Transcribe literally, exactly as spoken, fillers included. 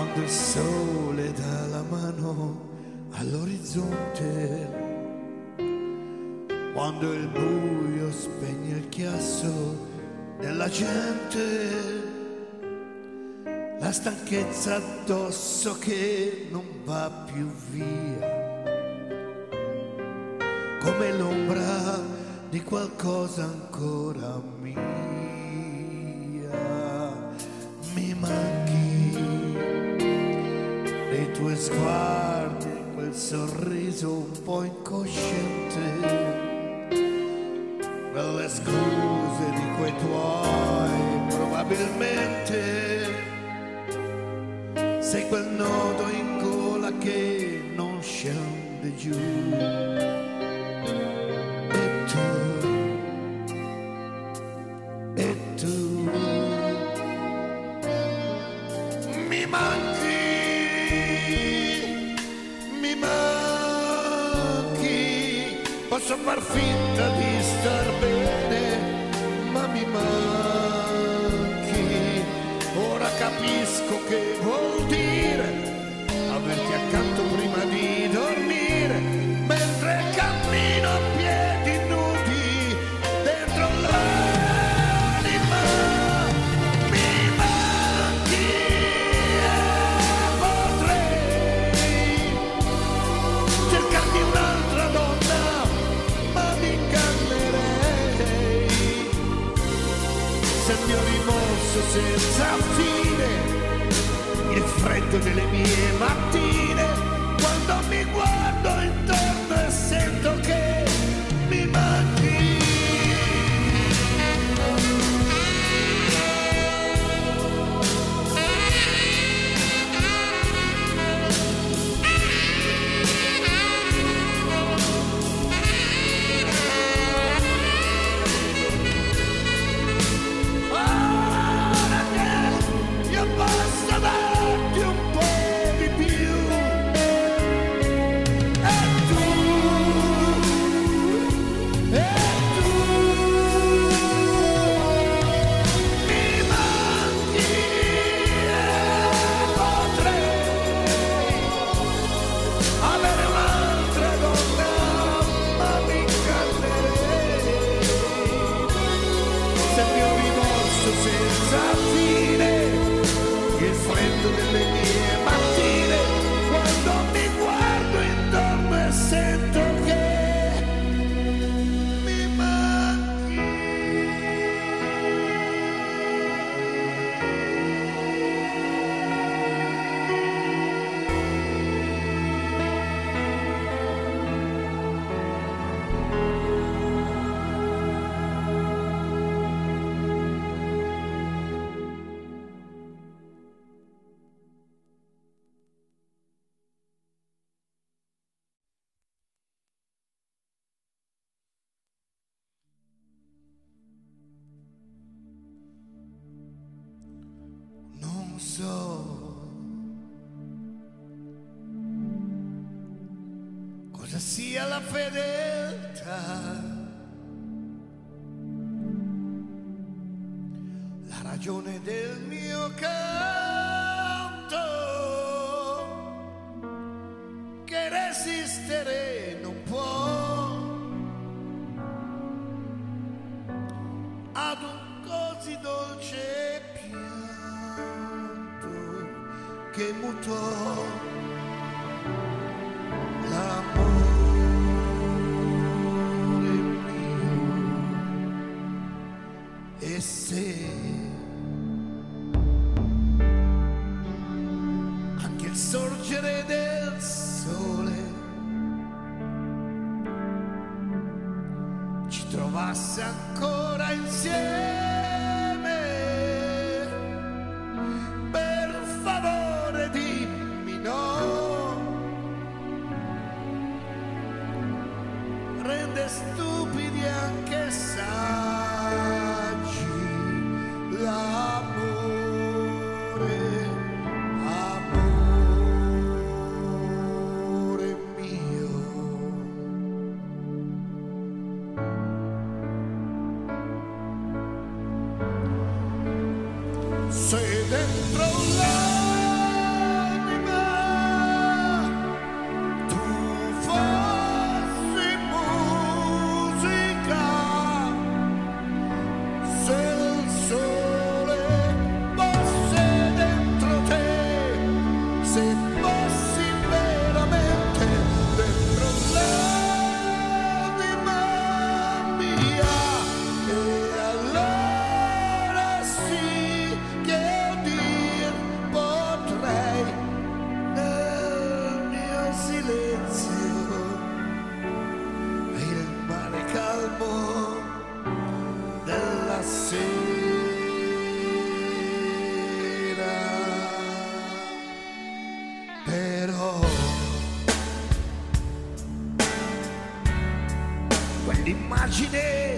quando il sole dà la mano all'orizzonte, quando il buio spegne il chiasso della gente, la stanchezza addosso che non va più via, come l'ombra di qualcosa ancora mia. Mi manchi nei tuoi sguardi, quel sorriso un po' incosciente, quelle scuse di quei tuoi probabilmente sei quel nodo in gola che non scende giù. E tu, e tu mi manchi, mi manchi. Posso far finta di star bene, ma mi manchi. Ora capisco che vuol dire averti accanto prima di dormire, mentre cammino a piedi nudi dentro l'anima. Mi manchi e potrei cercarmi un'altra donna, ma mi ingannerei se il mio rimorso senza fine, il freddo delle mie mattine, quando mi guardo intorno e sento che mi manchi. Ora che io posso darti un po' di più, e tu, e tu mi manchi e potrei avere un'altra donna, ma mi ingannerei se il mio rimorso senza fine, il freddo delle mie mattine, quando mi guardo intorno e sento che mi manchi. Non so cosa sia la fedeltà, la ragione del mio canto, che resistere non può ad un così dolce pianto che mutò l'amore mio. E se anche il sorgere del sole ci trovasse ancora insieme, per favore dimmi no, rende stupidi anche saggi l'amore, amore mio. Se dentro la sera. Però quell'immagine